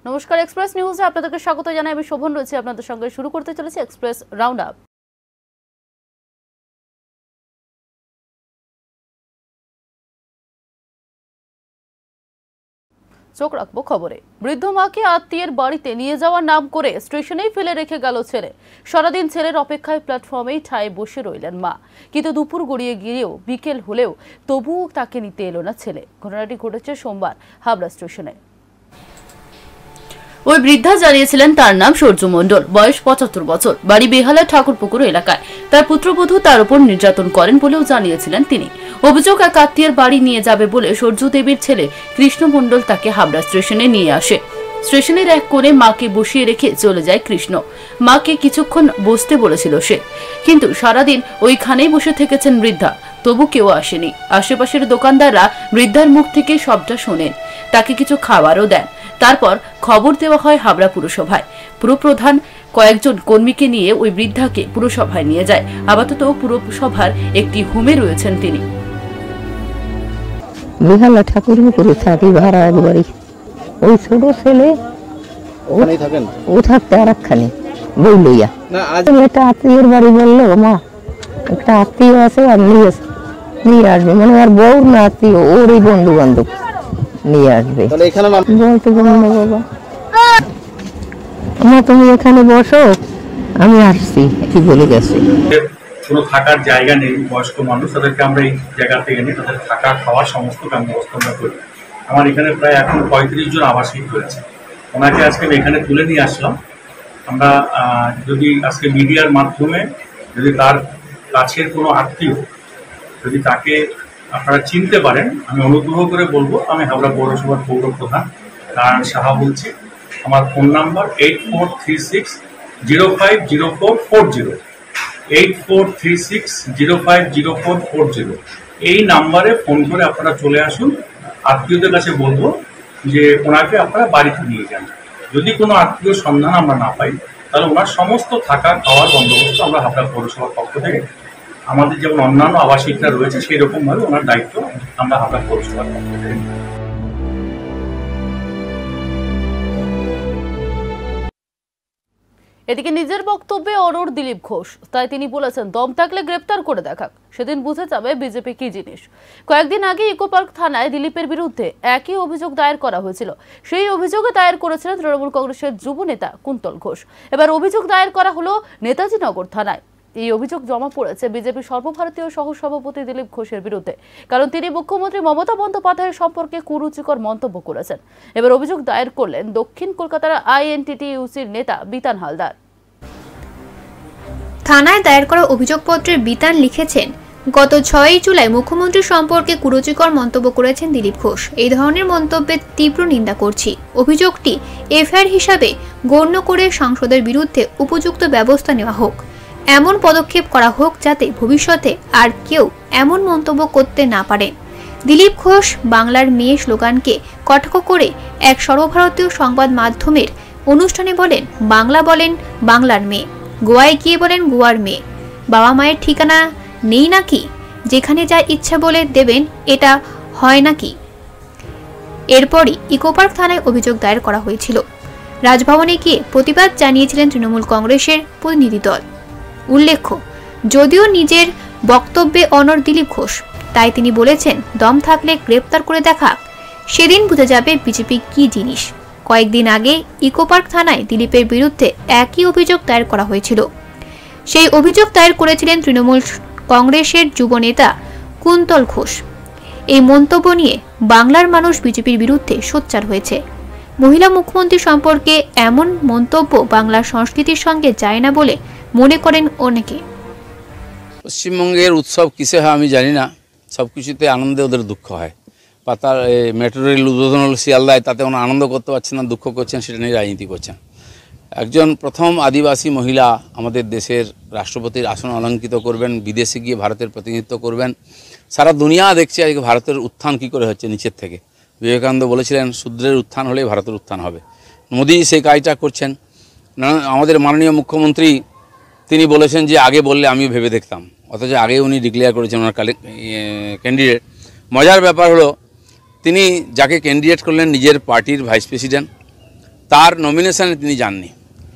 নমস্কার, এক্সপ্রেস নিউজে আপনাদেরকে স্বাগত জানাই। আমি শোভন রয়েছি আপনাদের সঙ্গে। শুরু করতে চলেছি এক্সপ্রেস রাউন্ড আপ। চোখ রাখবো খবরে। বৃদ্ধ মাকে আত্মীয়ের বাড়িতে নিয়ে যাওয়ার নাম করে স্টেশনেই ফেলে রেখে গেল ছেলে। সারাদিন ছেলের অপেক্ষায় প্ল্যাটফর্মেই ঠায় বসে রইলেন মা। কিন্তু দুপুর গড়িয়ে গিয়েও বিকেল হলেও তবুও তাকে নিতে এলো না ছেলে। ঘটনাটি ঘটেছে সোমবার হাবড়া স্টেশনে। ওই বৃদ্ধা জানিয়েছিলেন তার নাম সূর্য মণ্ডল, বয়স ৭৫ বছর, বাড়ি বেহালা ঠাকুরপুকুর এলাকায়। তার পুত্রবধূ তার উপর নির্যাতন করেন বলেও জানিয়েছিলেন তিনি। অভিযোগ, এক আত্মীয়ের বাড়ি নিয়ে যাবে বলে সূর্য দেবীর ছেলে কৃষ্ণ মণ্ডল তাকে হাবড়া স্টেশনে নিয়ে আসে। স্টেশনের এক কোণে মাকে বসিয়ে রেখে চলে যায় কৃষ্ণ। মাকে কিছুক্ষণ বসতে বলেছিল সে, কিন্তু সারাদিন ওইখানেই বসে থেকেছেন বৃদ্ধা, তবু কেউ আসেনি। আশেপাশের দোকানদাররা বৃদ্ধার মুখ থেকে সবটা শোনেন, তাকে কিছু খাবারও দেন। তারপর খবর দেওয়া হয় হাবড়া পুরসভায়। পুরপ্রধান কয়েকজন কর্মীকে নিয়ে ওই বৃদ্ধাকে পুরসভায় নিয়ে যায়। আপাতত পুরসভার একটি হোমে রয়েছেন তিনি। বেহালা ঠাকুরপুকুরে থাকি ভাড়া একবারই। ওই ছোট ছেলে ও থাকতে আর একখানে বই লইয়া একটা আত্মীয়ের বাড়ি বললো, মা একটা আত্মীয় আছে আর নিয়ে আসবে, মানে আর বউ না আত্মীয়, ওর এই বন্ধু বান্ধব নিয়ে আসবে। বলতে বললো, বাবা মা তুমি এখানে বসো, আমি আসছি, কি বলে গেছে। কোনো থাকার জায়গা নেই, বয়স্ক মানুষ, তাদেরকে আমরা এই জায়গা থেকে নিয়ে তাদের থাকা খাওয়ার সমস্ত ব্যবস্থা আমরা করি। আমার এখানে প্রায় এখন ৩৫ জন আবাসিক রয়েছে। ওনাকে আজকে আমি এখানে তুলে নিয়ে আসলাম। আমরা যদি আজকে মিডিয়ার মাধ্যমে যদি তার কাছের কোনো আত্মীয় যদি তাকে আপনারা চিনতে পারেন, আমি অনুগ্রহ করে বলবো, আমি হাবড়া পৌরসভার পৌরপ্রধান নারায়ণ সাহা বলছি। আমার ফোন নাম্বার 8436050440, 8436050440। এই নাম্বারে ফোন করে আপনারা চলে আসুন। আত্মীয়দের কাছে বলবো যে ওনাকে আপনারা বাড়িতে নিয়ে যান। যদি কোনো আত্মীয় সন্ধান আমরা না পাই, তাহলে ওনার সমস্ত থাকা খাওয়ার বন্দোবস্ত আমরা হাবড়া পৌরসভার পক্ষ থেকে, আমাদের যেমন অন্যান্য আবাসিকরা রয়েছে সেই রকম ভাবে ওনার দায়িত্ব আমরা হাবড়া পৌরসভার পক্ষ থেকে। এদিকে নিজের বক্তব্যে অনড় দিলীপ ঘোষ। তাই তিনি বলেছেন, দম থাকলে গ্রেপ্তার করে দেখাক, সেদিন বুঝে যাবে বিজেপি কি জিনিস। কয়েকদিন আগে ইকো পার্ক থানায় দিলীপের বিরুদ্ধে একই অভিযোগ দায়ের করা হয়েছিল। সেই অভিযোগে দায়ের করেছিলেন তৃণমূল কংগ্রেসের যুব নেতা কুন্তল ঘোষ। এবার অভিযোগ দায়ের করা হলো নেতাজি নগর থানায়। এই অভিযোগ জমা পড়েছে বিজেপি সর্বভারতীয় সহসভাপতি দিলীপ ঘোষের বিরুদ্ধে, কারণ তিনি মুখ্যমন্ত্রী মমতা বন্দ্যোপাধ্যায়ের সম্পর্কে কুরুচিকর মন্তব্য করেছেন। এবার অভিযোগ দায়ের করলেন দক্ষিণ কলকাতার আইএনটিটিইউসির নেতা বিতান হালদার। থানায় দায়ের করা অভিযোগপত্রে বিতান লিখেছেন, গত ৬ জুলাই মুখ্যমন্ত্রী সম্পর্কে কুরুচিকর মন্তব্য করেছেন দিলীপ ঘোষ। এই ধরনের মন্তব্যের তীব্র নিন্দা করছি। অভিযোগটি এফআইআর হিসাবে গণ্য করে সাংসদের বিরুদ্ধে উপযুক্ত ব্যবস্থা নেওয়া হোক, এমন পদক্ষেপ করা হোক যাতে ভবিষ্যতে আর কেউ এমন মন্তব্য করতে না পারে। দিলীপ ঘোষ বাংলার মেয়ে স্লোগানকে কটাক্ষ করে এক সর্বভারতীয় সংবাদ মাধ্যমের অনুষ্ঠানে বলেন, বাংলা বলেন বাংলার মেয়ে, গোয়ায় গিয়ে বলেন গোয়ার মেয়ে। বাবা মায়ের ঠিকানা নেই নাকি, যেখানে যা ইচ্ছা বলে দেবেন, এটা হয় নাকি? এরপরই ইকোপার্ক থানায় অভিযোগ দায়ের করা হয়েছিল। রাজভবনে গিয়ে প্রতিবাদ জানিয়েছিলেন তৃণমূল কংগ্রেসের প্রতিনিধি দল। উল্লেখ্য, যদিও নিজের বক্তব্যে অনড় দিলীপ ঘোষ, তাই তিনি বলেছেন, দম থাকলে গ্রেপ্তার করে দেখা, সেদিন বুঝে যাবে বিজেপি কি জিনিস। কয়েকদিন আগে ইকোপার্ক থানায় দিলীপের বিরুদ্ধে একই অভিযোগ দায়ের করা হয়েছিল। সেই অভিযোগ দায়ের করেছিলেন তৃণমূল কংগ্রেসের যুব নেতা কুন্তল ঘোষ। এই মন্তব্য নিয়ে বাংলার মানুষ বিজেপির বিরুদ্ধে সোচ্চার হয়েছে। মহিলা মুখ্যমন্ত্রী সম্পর্কে এমন মন্তব্য বাংলার সংস্কৃতির সঙ্গে যায় না বলে মনে করেন অনেকে। পশ্চিমবঙ্গের উৎসব কিসে হয় আমি জানি না, সব কিছুতে আনন্দে ওদের দুঃখ হয়। পাতার মেট্রো রেল উদ্বোধন হল শিয়ালদায়, তাতে ওনারা আনন্দ করতে পারছেন না, দুঃখ করছেন, সেটা নিয়ে রাজনীতি করছেন। একজন প্রথম আদিবাসী মহিলা আমাদের দেশের রাষ্ট্রপতির আসন অলঙ্কৃত করবেন, বিদেশে গিয়ে ভারতের প্রতিনিধিত্ব করবেন। সারা দুনিয়া দেখছে আজকে ভারতের উত্থান কী করে হচ্ছে নিচের থেকে। বিবেকানন্দ বলেছিলেন, শূদ্রের উত্থান হলেই ভারতের উত্থান হবে। মোদি সেই কাজটা করছেন। আমাদের মাননীয় মুখ্যমন্ত্রী তিনি বলেছেন যে আগে বললে আমিও ভেবে দেখতাম, অথচ আগে উনি ডিক্লেয়ার করেছেন ওনার ক্যান্ডিডেট। মজার ব্যাপার হলো, তিনি যাকে ক্যান্ডিডেট করলেন নিজের পার্টির ভাইস প্রেসিডেন্ট, তার নমিনেশনে তিনি যাননি।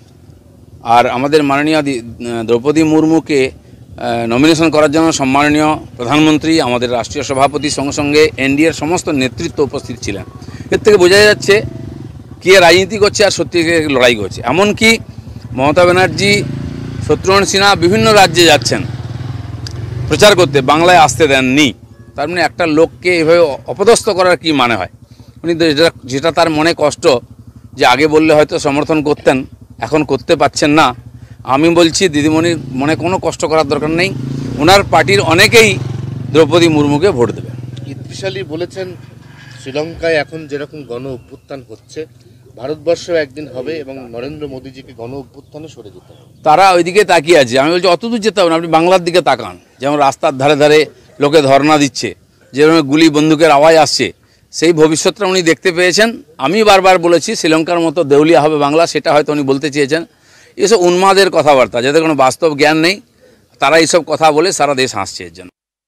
আর আমাদের মাননীয় দ্রৌপদী মুর্মুকে নমিনেশন করার জন্য সম্মাননীয় প্রধানমন্ত্রী, আমাদের রাষ্ট্রীয় সভাপতির সঙ্গে সঙ্গে এনডিএর সমস্ত নেতৃত্ব উপস্থিত ছিলেন। এর থেকে বোঝা যাচ্ছে কে রাজনীতি করছে আর সত্যিকার লড়াই করছে। এমনকি মমতা ব্যানার্জি, শত্রুঘ্ন সিনহা বিভিন্ন রাজ্যে যাচ্ছেন প্রচার করতে, বাংলায় আসতে দেননি। তার মানে একটা লোককে এভাবে অপদস্থ করার কি মানে হয়? উনি যেটা তার মনে কষ্ট, যে আগে বললে হয়তো সমর্থন করতেন, এখন করতে পারছেন না। আমি বলছি দিদিমণির মনে কোনো কষ্ট করার দরকার নেই। ওনার পার্টির অনেকেই দ্রৌপদী মুর্মুকে ভোট দেবে। ইত্রিশালী বলেছেন শ্রীলঙ্কায় এখন যেরকম গণ অভ্যুত্থান হচ্ছে, ভারতবর্ষেও একদিন হবে এবং নরেন্দ্র মোদীজিকে গণ অভ্যুত্থানে সরে যেতে হবে। তারা ওইদিকে তাকিয়ে আছে। আমি বলছি অত দূর যেতে হবে না, আপনি বাংলার দিকে তাকান। যেমন রাস্তার ধারে ধারে লোকে ধর্ণা দিচ্ছে, যেরকম গুলি বন্দুকের আওয়াজ আসছে, সেই ভবিষ্যৎটা উনি দেখতে পেয়েছেন। আমি বারবার বলেছি শ্রীলঙ্কার মতো দেউলিয়া হবে বাংলা, সেটা হয়তো উনি বলতে চেয়েছেন। এসব উন্মাদের কথাবার্তা, যাদের কোনো বাস্তব জ্ঞান নেই, তারা এইসব কথা বলে সারা দেশ হাসছে। এর জন্য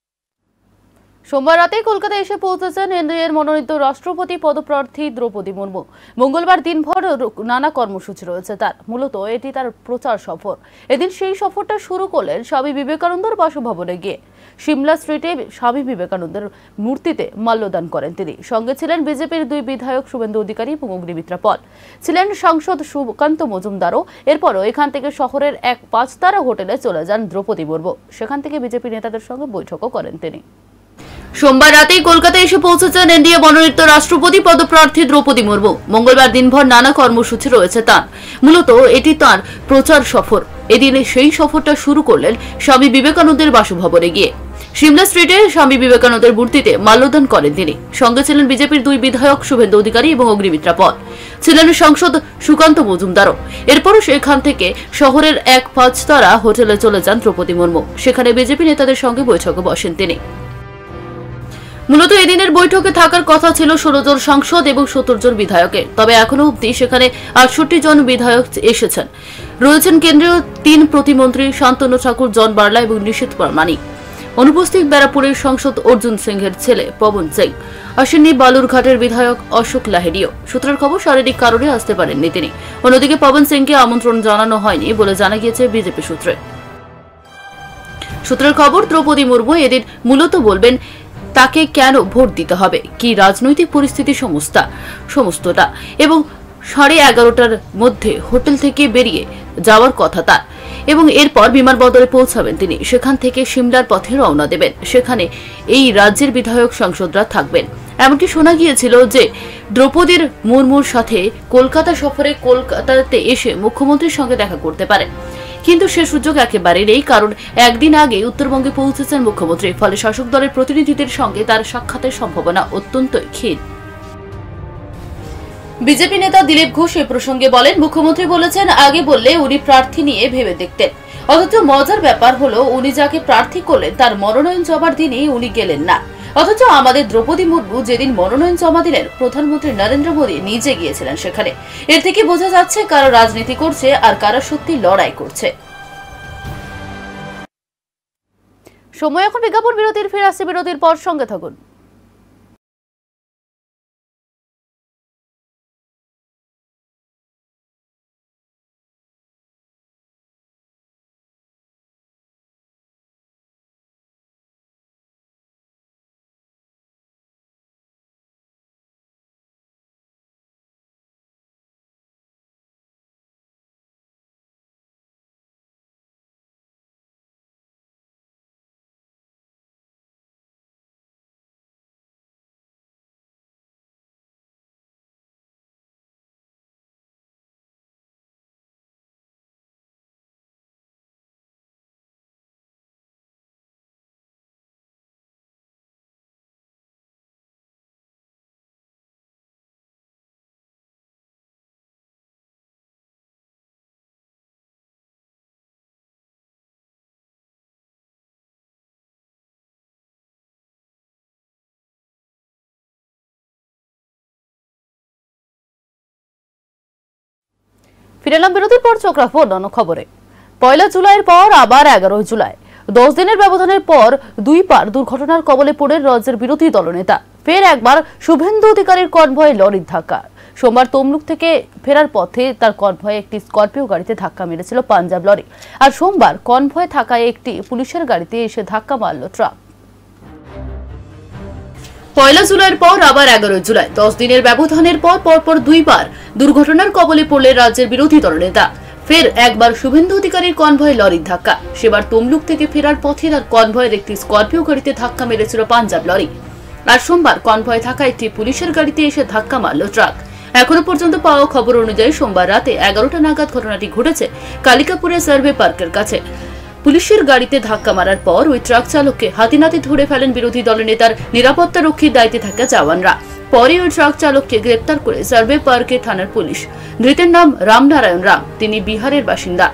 সোমবার রাতে কলকাতায় এসে পৌঁছেছেন এনডিএর মনোনীত রাষ্ট্রপতি পদপ্রার্থী দ্রৌপদী মুর্মু। মঙ্গলবার দিনভর নানা কর্মসূচি রয়েছে তার। মূলত এটি তার প্রচার সফর। এদিন সেই সফরটা শুরু করলেন স্বামী বিবেকানন্দের বাসভবনে গিয়ে। সিমলা স্ট্রিটে স্বামী বিবেকানন্দের মূর্তিতে মাল্যদান করেন তিনি। সঙ্গে ছিলেন বিজেপির 2 বিধায়ক শুভেন্দু অধিকারী এবং অগ্নিমিত্রা পল, ছিলেন সাংসদ সুকান্ত মজুমদারও। এরপরও এখান থেকে শহরের এক 5-তারা হোটেলে চলে যান দ্রৌপদী মুর্মু। সেখান থেকে বিজেপি নেতাদের সঙ্গে বৈঠকও করেন তিনি। সোমবার রাতেই কলকাতায় এসে পৌঁছেছেন এনডিএ মনোনীত রাষ্ট্রপতি পদপ্রার্থী দ্রৌপদী মুর্মু। মঙ্গলবার দিনভর নানা কর্মসূচি রয়েছে তার। মূলত এটি তার প্রচার সফর। এদিনে সেই সফরটা শুরু করলেন স্বামী বিবেকানন্দের বাসভবনে গিয়ে। সিমলা স্ট্রিটে স্বামী বিবেকানন্দের মূর্তিতে মাল্যদান করেন তিনি। সঙ্গে ছিলেন বিজেপির 2 বিধায়ক শুভেন্দু অধিকারী এবং অগ্নিমিত্রা পল, ছিলেন সাংসদ সুকান্ত মজুমদারও। এরপরও সেখান থেকে শহরের এক 5-তারা হোটেলে চলে যান দ্রৌপদী মুর্মু। সেখানে বিজেপি নেতাদের সঙ্গে বৈঠকে বসেন তিনি। মূলত এদিনের বৈঠকে থাকার কথা ছিল 16 জন সাংসদ এবং 70 জন বিধায়কের। তবে এখনো অবধি সেখানে 68 জন বিধায়ক এসেছেন। রয়েছেন কেন্দ্রীয় 3 প্রতিমন্ত্রী শান্তনু ঠাকুর, জন বার্লা এবং নিশীথ প্রামাণিক। অনুপস্থিত ব্যারাকপুরের সাংসদ অর্জুন সিংহের ছেলে পবন সিং। আসেননি বালুরঘাটের বিধায়ক অশোক লাহিড়িও। সূত্রের খবর শারীরিক কারণে আসতে পারেননি তিনি। অন্যদিকে পবন সিংকে আমন্ত্রণ জানানো হয়নি বলে জানা গিয়েছে বিজেপি সূত্রের খবর দ্রৌপদী মুর্মু এদিন মূলত বলবেন তাকে কেন ভোট দিতে হবে, কি রাজনৈতিক পরিস্থিতি সমস্তটা, এবং 11:30টার মধ্যে হোটেল থেকে বেরিয়ে যাওয়ার কথা তার। এবং এরপর বিমানবন্দরে পৌঁছাবেন তিনি। সেখান থেকে সিমলার পথে রওনা দেবেন। সেখানে এই রাজ্যের বিধায়ক সাংসদরা থাকবেন। এমনকি শোনা গিয়েছিল যে দ্রৌপদী মুর্মুর সাথে কলকাতা সফরে কলকাতাতে এসে মুখ্যমন্ত্রীর সঙ্গে দেখা করতে পারেন, কিন্তু সে সুযোগ একেবারে নেই। কারণ একদিন আগে উত্তরবঙ্গে পৌঁছেছেন মুখ্যমন্ত্রী। ফলে শাসক দলের প্রতিনিধিদের সঙ্গে তার সাক্ষাতের সম্ভাবনা অত্যন্তই ক্ষীণ। বিজেপি নেতা দিলীপ ঘোষ এ প্রসঙ্গে বলেন, মুখ্যমন্ত্রী বলেছেন আগে বললে উনি প্রার্থী নিয়ে ভেবে দেখতেন। অথচ মজার ব্যাপার হলো উনি যাকে প্রার্থী করলেন তার মনোনয়ন জমার দিনই উনি গেলেন না। অথচ আমাদের দ্রৌপদী মুর্মু যেদিন মনোনয়ন জমা দিলেন, প্রধানমন্ত্রী নরেন্দ্র মোদী নিজে গিয়েছিলেন সেখানে। এর থেকে বোঝা যাচ্ছে কারা রাজনীতি করছে আর কারা সত্যি লড়াই করছে। সময় এখন বিজ্ঞাপন বিরতির। ফিরে আসছে বিরতির পর, সঙ্গে থাকুন। ফিরে এলাম বিরতির পর। চোখ রাখবো অন্যান্য খবরে। 1 জুলাইয়ের পর আবার 11 জুলাই। 10 দিনের ব্যবধানের পর 2 বার দুর্ঘটনার কবলে পড়ে রাজ্যের বিরোধী দলনেতা। ফের একবার শুভেন্দু অধিকারীর কনভয়ে লরির ধাক্কা। সোমবার তমলুক থেকে ফেরার পথে তার কনভয়ে একটি স্করপিও গাড়িতে ধাক্কা মেরেছিল পাঞ্জাব লরি। আর সোমবার কনভয়ে থাকা একটি পুলিশের গাড়িতে এসে ধাক্কা মারল ট্রাক। 1 জুলাইয়ের পর আবার 11 জুলাই 10 দিনের ব্যবধানের পর পরপর দুইবার দুর্ঘটনার কবলে পড়লেন রাজ্যের বিরোধী দলনেতা। ফের একবার শুভেন্দু অধিকারীর কনভয়ে লরির ধাক্কা, সেবার তমলুক থেকে ফেরার পথে তার কনভয়ের একটি স্করপিও গাড়িতে ধাক্কা মেরেছিল পাঞ্জাব লরি। আর সোমবার কনভয়ে থাকা একটি পুলিশের গাড়িতে এসে ধাক্কা মারল ট্রাক। এখনো পর্যন্ত পাওয়া খবর অনুযায়ী সোমবার রাতে 11টা নাগাদ ঘটনাটি ঘটেছে কালিকাপুরের সার্ভে পার্কের কাছে। পুলিশের গাড়িতে ধাক্কা মারার পর ওই ট্রাক চালককে হাতে ধরে ফেলেন বিরোধী দলনেতার নিরাপত্তা রক্ষীর দায়িত্বে থাকা জওয়ানরা। পরে ওই ট্রাক চালককে গ্রেপ্তার করে সার্ভে পার্কে থানার পুলিশ। ধৃতের নাম রামনারায়ণ রাম, তিনি বিহারের বাসিন্দা।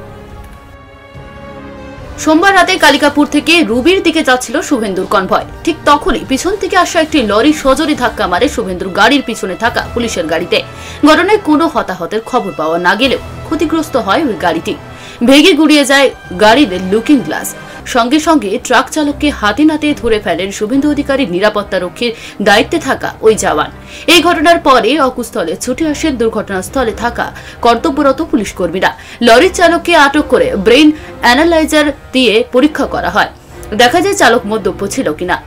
সোমবার রাতে কালিকাপুর থেকে রুবির দিকে যাচ্ছিল শুভেন্দুর কনভয়। ঠিক তখনই পিছন থেকে আসা একটি লরি সজোরে ধাক্কা মারে শুভেন্দুর গাড়ির পিছনে থাকা পুলিশের গাড়িতে। ঘটনায় কোনো হতাহতের খবর পাওয়া না গেলেও ক্ষতিগ্রস্ত হয় ওই গাড়িটি। ভেঙে গুড়িয়ে যায় গাড়ির লুকিং গ্লাস। সঙ্গে সঙ্গে ট্রাক চালককে হাতে ধরে ফেলেন শুভেন্দু অধিকারীর নিরাপত্তা রক্ষীর দায়িত্বে থাকা ওই জওয়ান। এই ঘটনার পরে অকুস্থলে ছুটে আসেন দুর্ঘটনাস্থলে থাকা কর্তব্যরত পুলিশ কর্মীরা। লরির চালককে আটক করে ব্রেইন অ্যানালাইজার দিয়ে পরীক্ষা করা হয়। দেখা যায় চালক মদ্যপ ছিল কিনা।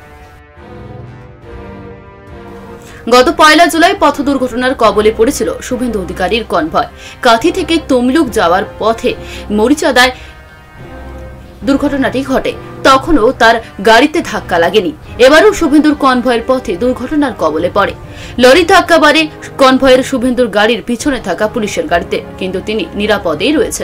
গত 1 জুলাই পথ দুর্ঘটনার কবলে পড়েছিল শুভেন্দু অধিকারীর কনভয়। কাঁথি থেকে তমলুক যাওয়ার পথে মরিচাদায় দুর্ঘটনাটি ঘটে, তখনও তার গাড়িতে ধাক্কা লাগেনি। এবারও শুভেন্দুর কনভয়ের পথে দুর্ঘটনার কবলে পড়ে। লরি ধাক্কা মারে কনভয়ের শুভেন্দুর গাড়ির পিছনে থাকা পুলিশের গাড়িতে, কিন্তু তিনি নিরাপদেই রয়েছেন।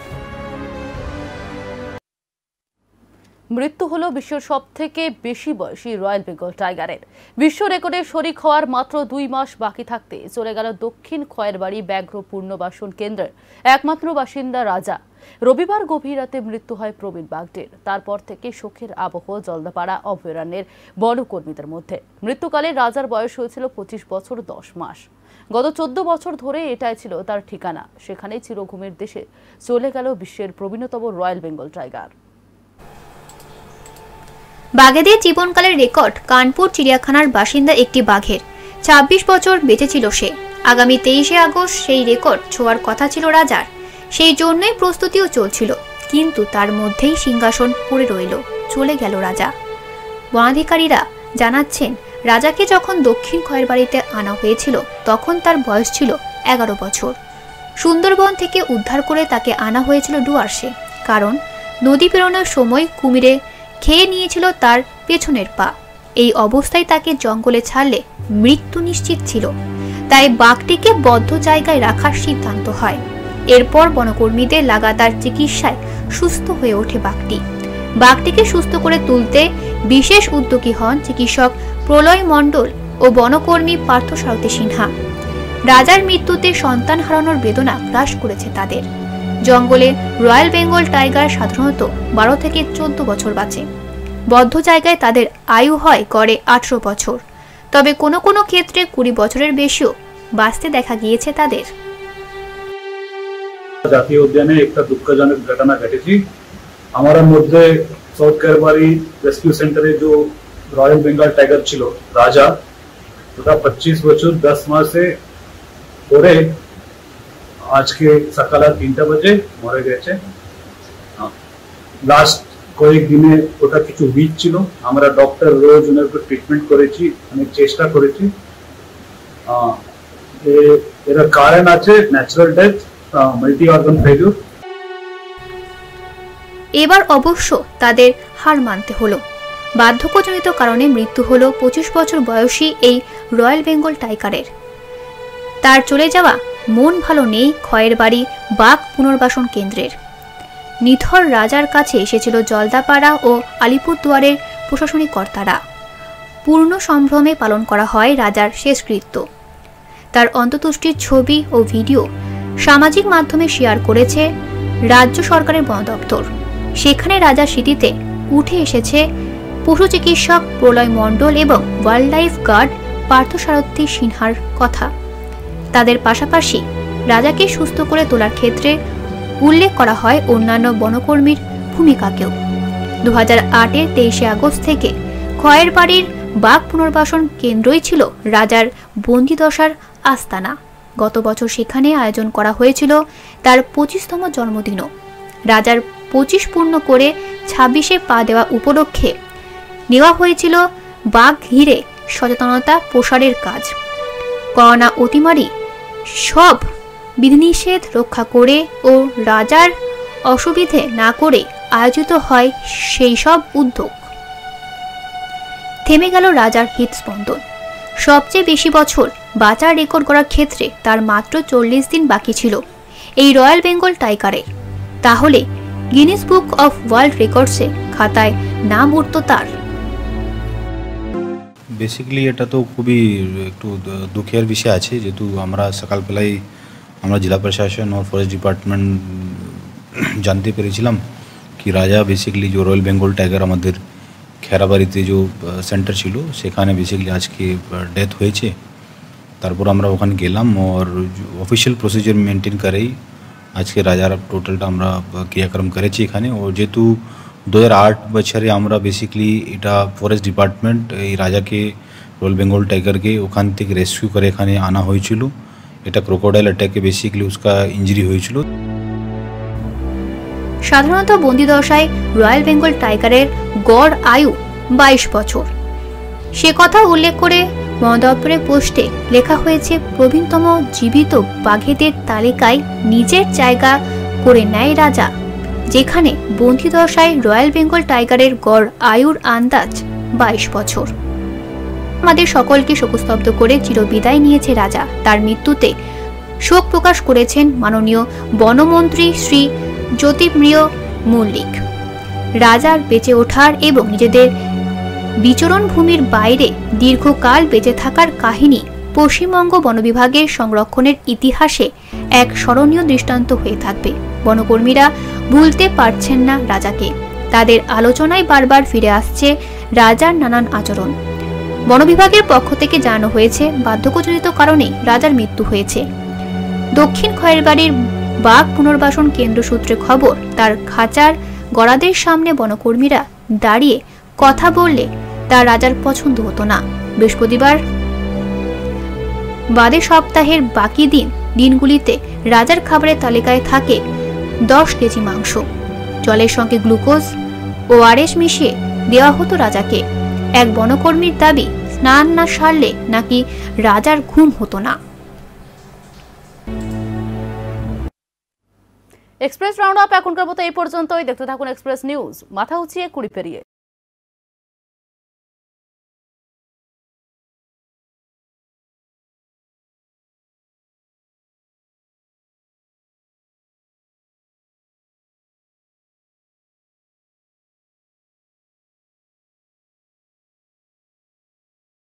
মৃত্যু হলো বিশ্বের সবথেকে বেশি বয়সী রয়্যাল বেঙ্গল টাইগারের। বিশ্ব রেকর্ডে শরিক হওয়ার মাত্র 2 মাস বাকি থাকতে চলে গেল দক্ষিণ খয়েরবাড়ি ব্যাঘ্র পুনর্বাসন কেন্দ্রের একমাত্র বাসিন্দা রাজা। রবিবার গভীর রাতে মৃত্যু হয় প্রবীণ বাগডির। তারপর থেকে শোকের আবহ জলদাপাড়া অভয়ারণ্যের বনকর্মীদের মধ্যে। মৃত্যুকালে রাজার বয়স হয়েছিল 25 বছর 10 মাস। গত 14 বছর ধরে এটাই ছিল তার ঠিকানা। সেখানেই চিরঘুমের দেশে চলে গেল বিশ্বের প্রবীণতম রয়্যাল বেঙ্গল টাইগার। বাঘেদের জীবনকালের রেকর্ড কানপুর চিড়িয়াখানার বাসিন্দা একটি বাঘের। 26 বছর বেঁচে ছিল সে। আগামী 23 আগস্ট সেই রেকর্ড ছোঁয়ার কথা ছিল রাজার। সেই জন্যই প্রস্তুতিও চলছিল, কিন্তু তার মধ্যেই সিংহাসন পড়ে রইল। চলে গেল রাজা। বনাধিকারীরা জানাচ্ছেন, রাজাকে যখন দক্ষিণ খয়েরবাড়িতে আনা হয়েছিল তখন তার বয়স ছিল 11 বছর। সুন্দরবন থেকে উদ্ধার করে তাকে আনা হয়েছিল ডুয়ার্সে, কারণ নদী পেরোনোর সময় কুমিরে খেয়ে নিয়েছিল তার পেছনের পা। এই অবস্থায় তাকে জঙ্গলে ছাড়লে মৃত্যু নিশ্চিত ছিল, তাই বাঘটিকে বদ্ধ জায়গায় রাখার সিদ্ধান্ত হয়। এরপর বনকর্মীদের লাগাতার চিকিৎসায় সুস্থ হয়ে ওঠে বাঘটি। বাঘটিকে সুস্থ করে তুলতে বিশেষ উদ্যোগী হন চিকিৎসক প্রলয় মণ্ডল ও বনকর্মী পার্থসারথী সিনহা। রাজার মৃত্যুতে সন্তান হারানোর বেদনা গ্রাস করেছে তাদের। জঙ্গলে রয়্যাল বেঙ্গল টাইগার সাধারণত 12 থেকে 14 বছর বাঁচে। বদ্ধ জায়গায় তাদের আয়ু হয় গড়ে 18 বছর, তবে কোনো কোনো ক্ষেত্রে 20 বছরের বেশিও বাঁচতে দেখা গিয়েছে তাদের। জাতীয় উদ্যানে একটা দুঃখজনক ঘটনা ঘটেছে। আমার মধ্যে সাউথ খয়েরবাড়ি রেস্কিউ সেন্টারে যে রয়্যাল বেঙ্গল টাইগার ছিল রাজা, ওটা 25 বছর 10 মাসে পরে আজকে সকাল 3টা বাজে মরে গেছে। লাস্ট কয়েক দিনে ওটা কিছু উইক ছিল। আমরা ডক্টর রোজ ওনার ট্রিটমেন্ট করেছি, অনেক চেষ্টা করেছি। এর কারণ আছে natural death, multi organ failure. এবার অবশ্য তাদের হার মানতে হলো। বার্ধক্যজনিত কারণে মৃত্যু হলো 25 বছর বয়সী এই রয়্যাল বেঙ্গল টাইগারের। তার চলে যাওয়া মন ভালো নেই খয়েরবাড়ি বাঘ পুনর্বাসন কেন্দ্রের। নিথর রাজার কাছে এসেছিল জলদাপাড়া ও আলিপুরদুয়ারের প্রশাসনিক কর্তারা। পূর্ণ সম্ভ্রমে পালন করা হয় রাজার শেষকৃত্য। তার অন্ত্যেষ্টির ছবি ও ভিডিও সামাজিক মাধ্যমে শেয়ার করেছে রাজ্য সরকারের বন দপ্তর। সেখানে রাজার স্মৃতিতে উঠে এসেছে পশু চিকিৎসক প্রলয় মণ্ডল এবং ওয়াইল্ড লাইফ গার্ড পার্থসারথী সিনহার কথা। তাদের পাশাপাশি রাজাকে সুস্থ করে তোলার ক্ষেত্রে উল্লেখ করা হয় অন্যান্য বনকর্মীর ভূমিকাকেও। 2008-এর 23 আগস্ট থেকে খয়েরবাড়ির বাঘ পুনর্বাসন কেন্দ্রই ছিল রাজার বন্দিদশার আস্তানা। গত বছর সেখানে আয়োজন করা হয়েছিল তার 25তম জন্মদিনও। রাজার 25 পূর্ণ করে 26-এ পা দেওয়া উপলক্ষে নেওয়া হয়েছিল বাঘ ঘিরে সচেতনতা প্রসারের কাজ। করোনা অতিমারি সব বিধিনিষেধ রক্ষা করে ও রাজার অসুবিধে না করে আয়োজিত হয় সেই সব উদ্যোগ। থেমে গেল রাজার হৃদস্পন্দন। সবচেয়ে বেশি বছর বাঁচার রেকর্ড করার ক্ষেত্রে তার মাত্র 40 দিন বাকি ছিল এই রয়্যাল বেঙ্গল টাইগারের। তাহলে গিনেস বুক অফ ওয়ার্ল্ড রেকর্ডসে খাতায় নাম উঠত তার। বেসিক্যালি এটা তো খুবই একটু দুঃখের বিষয় আছে, যেহেতু আমরা সকালবেলায় আমরা জেলা প্রশাসন ও ফরেস্ট ডিপার্টমেন্ট জানতে পেরেছিলাম কি রাজা বেসিক্যালি যে রয়্যাল বেঙ্গল টাইগার আমাদের খেরাবাড়িতে যে সেন্টার ছিল সেখানে বেসিক্যালি আজকে ডেথ হয়েছে। তারপর আমরা ওখানে গেলাম और অফিসিয়াল প্রসিজার মেনটেন করেই আজকে রাজার টোটালটা আমরা ক্রিয়াক্রম করেছি এখানে। ও যেহেতু 2008 বছরে আমরা বেসিক্যালি এটা ফরেস্ট ডিপার্টমেন্ট এই রাজাকে রয়্যাল বেঙ্গল টাইগারকে ওখান থেকে রেস্কিউ করে এখানে আনা হয়েছিল। এটা ক্রোকোডাইল অ্যাটাকে বেসিক্যালি उसका ইনজুরি হয়েছিল। সাধারণত বন্দিদশায় রয়্যাল বেঙ্গল টাইগারের গড় আয়ু 22 বছর। সে কথা উল্লেখ করে বন দপ্তরের পোস্টে লেখা হয়েছে প্রবীণতম জীবিত বাঘেদের তালিকায় নিজের জায়গা করে নেয় রাজা, যেখানে বন্দিদশায় রয়্যাল বেঙ্গল টাইগারের গড় আয়ুর আন্দাজ 22 বছর। আমাদের সকলকে শোকস্তব্ধ করে চিরবিদায় নিয়েছে রাজা। তার মৃত্যুতে শোক প্রকাশ করেছেন মাননীয় বনমন্ত্রী শ্রী জ্যোতির্ময় মল্লিক। রাজার বেঁচে ওঠার এবং নিজেদের বিচরণ ভূমির বাইরে দীর্ঘকাল বেঁচে থাকার কাহিনী পশ্চিমবঙ্গ বন বিভাগের সংরক্ষণের ইতিহাসে এক স্মরণীয় দৃষ্টান্ত হয়ে থাকবে। বনকর্মীরা ভুলতে পারছেন না রাজাকে। তাদের আলোচনায় বারবার ফিরে আসছে রাজার নানান আচরণ। বন বিভাগের পক্ষ থেকে জানানো হয়েছে বার্ধক্যজনিত কারণে রাজার মৃত্যু হয়েছে। দক্ষিণ খয়েরবাড়ির বাঘ পুনর্বাসন কেন্দ্র সূত্রে খবর, তার খাঁচার গড়াদের সামনে বনকর্মীরা দাঁড়িয়ে কথা বললে তার রাজার পছন্দ হতো না। বৃহস্পতিবার বাদে সপ্তাহের বাকি দিনগুলিতে রাজার খাবারের তালিকায় থাকে 10 কেজি মাংস। জলের সঙ্গে গ্লুকোজ ও ORS মিশিয়ে দেওয়া হতো রাজাকে। এক বনকর্মীর দাবি, স্নান না সারলে নাকি রাজার ঘুম হতো না। এক্সপ্রেস রাউন্ড আপ এখনকার মতো এই পর্যন্তই। দেখতে থাকুন এক্সপ্রেস নিউজ, মাথা উঁচিয়ে কুড়ি পেরিয়ে।